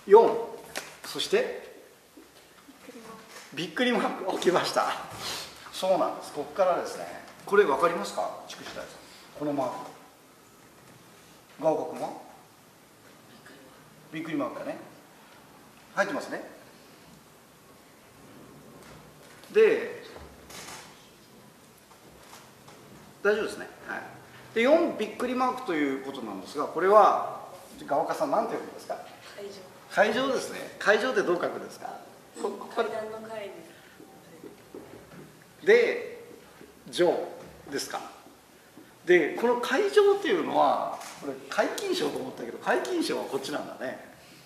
4、そしてびっくりマーク。起きました。そうなんです。ここからですね、これ分かりますか、筑紫大さん、このマーク。ガオカ君はびっくりマークだね。入ってますね。で大丈夫ですね。はい。で4びっくりマークということなんですが、これはガオカさん何て読むんですか。会場ですね。会場ってどう書くんですか。 階段の階で上ですか。でこの会場っていうのは、これ皆勤賞と思ったけど、皆勤賞はこっちなんだね。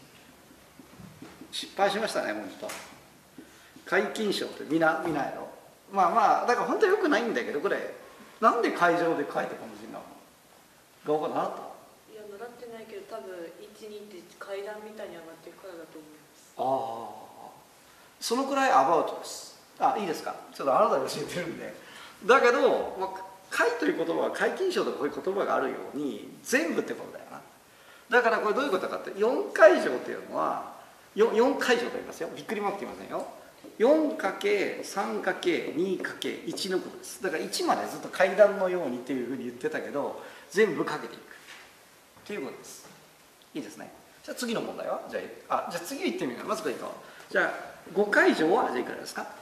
失敗しましたね、もうちょっと。皆勤賞って見ないの。まあまあだから本当はよくないんだけど、これなんで会場で書いてこの字なの。ガオカ習った。 いや習ってないけど、多分1、2って階段みたいに上がっていくからだと思います。 ああ、そのくらいアバウトです。あ、いいですか。ちょっとあなたに教えてるんで。だけど、会という言葉は皆勤賞とこういう言葉があるように全部ってことだよな。だからこれどういうことかって、4会場っていうのは 4会場と言いますよ。びっくりマークって言いませんよ。4×3×2×1 のことです。だから1までずっと階段のようにっていうふうに言ってたけど、全部かけていくということです。いいですね。じゃあ次の問題は、じゃあ次行ってみよう。まずこれいこう。じゃあ5回乗はじゃあいくらですか。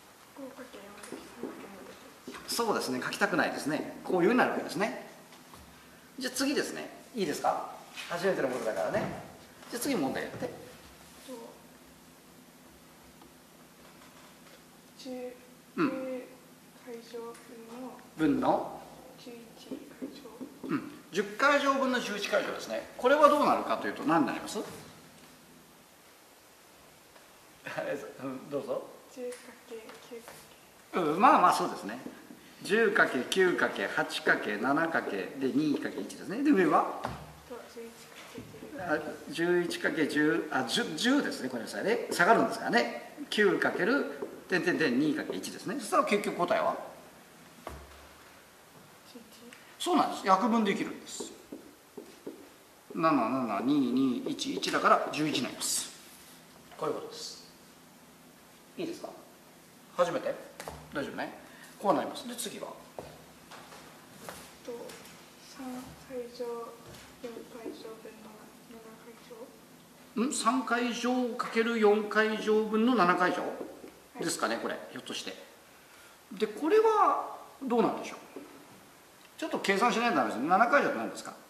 そうですね、書きたくないですね。こういうようになるわけですね。じゃあ次ですね。いいですか。初めてのことだからね。じゃあ次問題やって。 10回乗分の 11回乗。 10回乗分の11回乗ですね。これはどうなるかというと何になります。どうぞ。 10×9×。 まあまあそうですね。10×9×8×7× で 2×1 ですね。で上は11×10、10ですね。これさね、下がるんですからね。9×2×1 ですね。そしたら結局答えはそうなんです。約分できるんです。77221だから11になります。こういうことです。いいですか。初めて大丈夫ね。こうなります。で次は 3回乗4回乗分の7回乗。 3回乗かける4回乗分の7回乗ですかね、これひょっとして。でこれはどうなんでしょう。ちょっと計算しないとダメですね。7回乗って何ですか。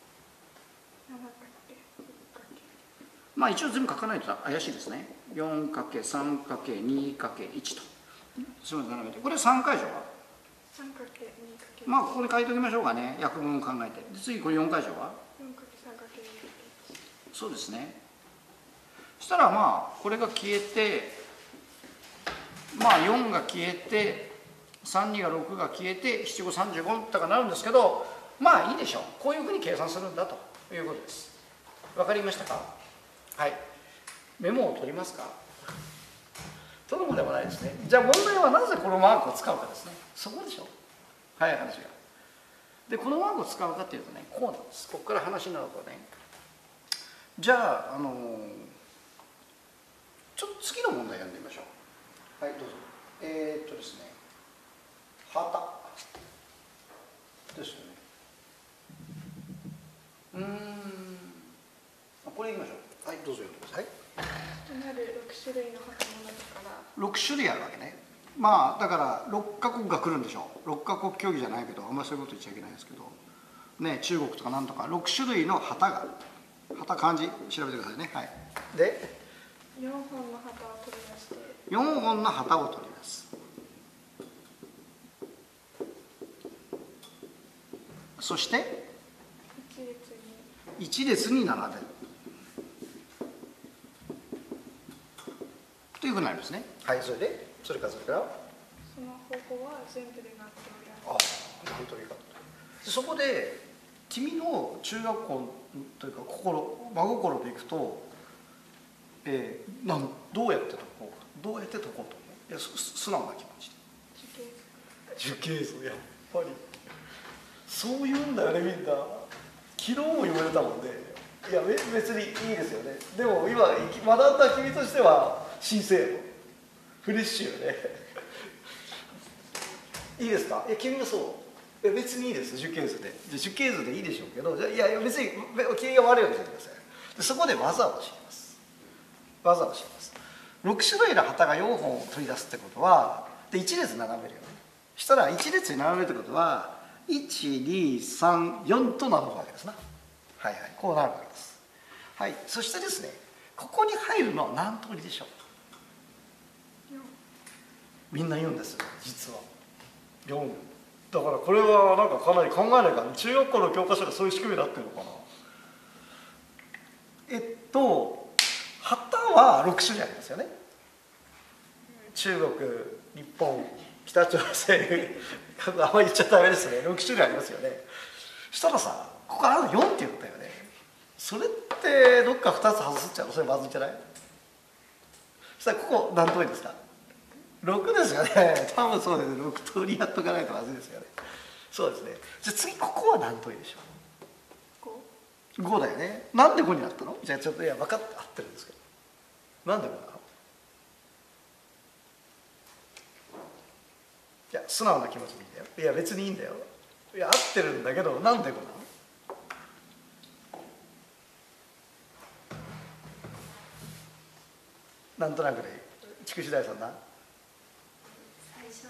まあ一応全部書かないと怪しいですね。4×3×2×1 と。すみません、斜めて。これ3回乗は 3×2×1。 まあここに書いておきましょうかね。約分を考えて。で次これ4回乗は 4×3×2×1。 そうですね。そしたらまあこれが消えて、まあ4が消えて32が6が消えて7535とかなるんですけど、まあいいでしょう。こういうふうに計算するんだということです。わかりましたか。はい。メモを取りますか。取るもでもないですね。じゃあ問題はなぜこのマークを使うかですね。そこでしょ。早い話が。でこのマークを使うかっていうとね、こうなんです。ここから話になるとね。じゃあちょっと次の問題読んでみましょう。はいどうぞ。ですね、旗ですよね。これ言いましょう。はいどうぞ読んでください。 異なる6種類の旗の中から 6種類あるわけね。まあだから6カ国が来るんでしょう。6カ国協議じゃないけど、あんまりそういうこと言っちゃいけないですけどね、中国とかなんとか6種類の旗が、旗漢字調べてくださいね。はい。で 4本の旗を取り出して 4本の旗を取り出す。そして一列に並べるというふうになりますね。はい、それからその方法は全部で何通りある。 何通りか。そこで君の中学校というか真心でいくと、どうやって解こうと、いや素直な気持ちで樹形図、やっぱりそういうんだよね。みんな昨日も言われたもんで、 いや別にいいですよね。でも今学んだ君としては新鮮よ、フレッシュよね。いいですか？いや君もそう。いや別にいいです、樹形図で。樹形図でいいでしょうけど、いや別に君が悪いわけじゃないですか。でそこで技を教えます。技を教えます。6種類の旗が4本を取り出すってことは、で1列並べるよね。したら1列に並べるってことは123と並ぶわけですな。はいはい、こうなるわけです。はい、そしてですね、ここに入るのは何通りでしょう？みんな言うんですよ、実は4。だからこれはなんかかなり考えないから、中学校の教科書がそういう仕組みになってるのかな。旗は6種類ありますよね。中国、日本、北朝鮮あんまり言っちゃダメですね。6種類ありますよね。したらさ、ここあるの4っていうことだよね。それってどっか2つ外すっちゃうの？それまずいんじゃない？そしたらここ何通りですか？6ですよね。多分そうですね。6通りやっとかないとまずいですよね。そうですね。じゃあ次ここは何通りでしょう？5だよね。なんで5になったの？じゃあちょっと、いや分かって合ってるんですけど、なんで5なの？いや素直な気持ちでいいんだよ。いや別にいいんだよ。いや合ってるんだけど、なんで5なの？なんとなくで筑紫大さんな。 最初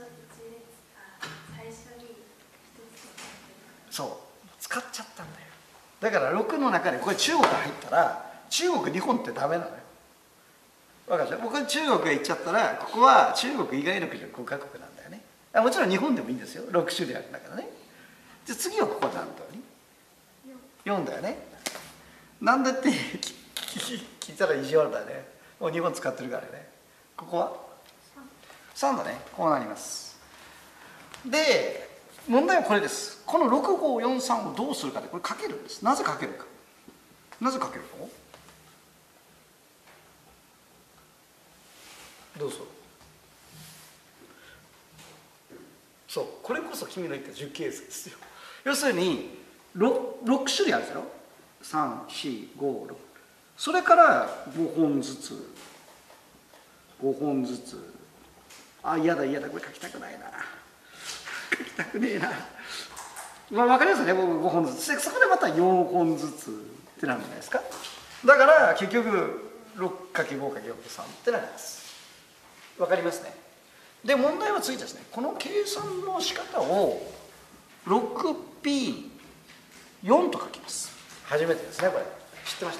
に一つそう使っちゃったんだよ。だから6の中でこれ中国入ったら中国日本ってダメなのよ。分かるでしょ？僕は中国が行っちゃったらここは中国以外の国の5カ国なんだよね。もちろん日本でもいいんですよ。6種類あるんだからね。じゃあ次はここ何通り？4だよね。なんだって聞いたら意地悪だよね。もう日本使ってるからね。ここは3だね。こうなります。で問題はこれです。この6543をどうするかでこれかけるんです。なぜかけるか。なぜかけるの？どうぞ。そう、これこそ君の言った樹形図ですよ。要するに 6種類あるでしょ。345それから5本ずつ5本ずつ。あ、嫌だ嫌だ、これ書きたくないな、書きたくねえな。まあ分かりますよね。僕5本ずつで、そこでまた4本ずつってなるんじゃないですか。だから結局 6×5×4 ってなります。分かりますね。で問題は次ですね、この計算の仕方を 6P4 と書きます。初めてですね、これ知ってました？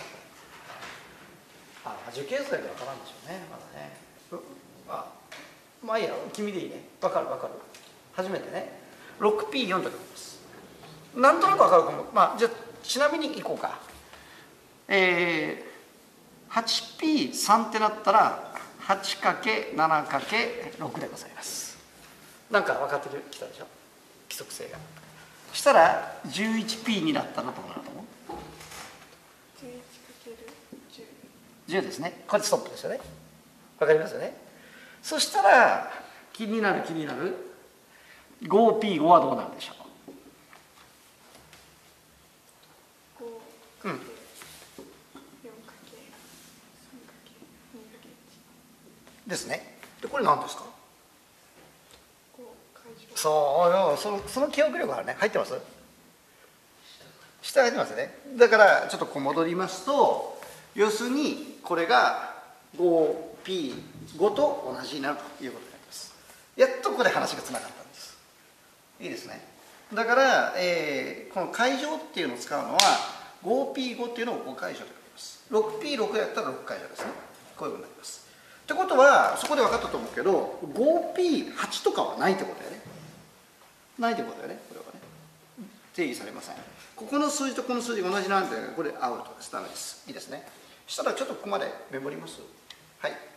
樹形図だけ分からんでしょうね、まだね。まあいいや、君でいいね。分かる分かる。初めてね 6P4 と書きます。なんとなく分かるかも。まあじゃあちなみにいこうか。8P3 ってなったら 8×7×6 でございます。なんか分かってきたでしょ、規則性が。そしたら 11P になったらどうなると思う？11×10 ですね。これストップですよね。分かりますよね。そしたら気になる 5P5 はどうなるでしょう？ですね。でこれ何ですか？そうその記憶力がね入ってます？下入ってますね。だからちょっとこう戻りますと、要するにこれが 5P5 と同じになるということになります。やっとここで話がつながったんです。いいですね。だから、この階乗っていうのを使うのは 5P5 っていうのを5階乗と書きます。 6P6 やったら6階乗ですね。こういうことになります。ってことはそこで分かったと思うけど 5P8 とかはないってことだよね。ないってことだよね。これはね定義されません。ここの数字とこの数字が同じなんでこれアウトです。ダメです。いいですね。そしたらちょっとここまでメモります。はい。